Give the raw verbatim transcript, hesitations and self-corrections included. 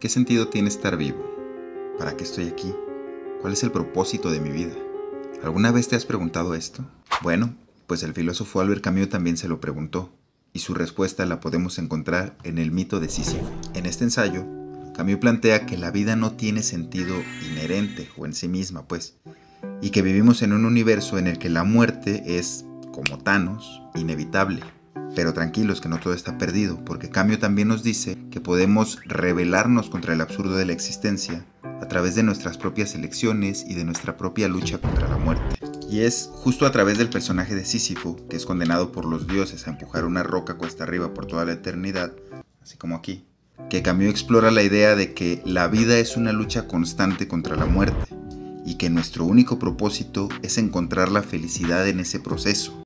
¿Qué sentido tiene estar vivo? ¿Para qué estoy aquí? ¿Cuál es el propósito de mi vida? ¿Alguna vez te has preguntado esto? Bueno, pues el filósofo Albert Camus también se lo preguntó, y su respuesta la podemos encontrar en el mito de Sísifo. En este ensayo, Camus plantea que la vida no tiene sentido inherente o en sí misma, pues, y que vivimos en un universo en el que la muerte es, como Thanos, inevitable. Pero tranquilos que no todo está perdido, porque Camus también nos dice que podemos rebelarnos contra el absurdo de la existencia a través de nuestras propias elecciones y de nuestra propia lucha contra la muerte. Y es justo a través del personaje de Sísifo, que es condenado por los dioses a empujar una roca cuesta arriba por toda la eternidad, así como aquí, que Camus explora la idea de que la vida es una lucha constante contra la muerte y que nuestro único propósito es encontrar la felicidad en ese proceso.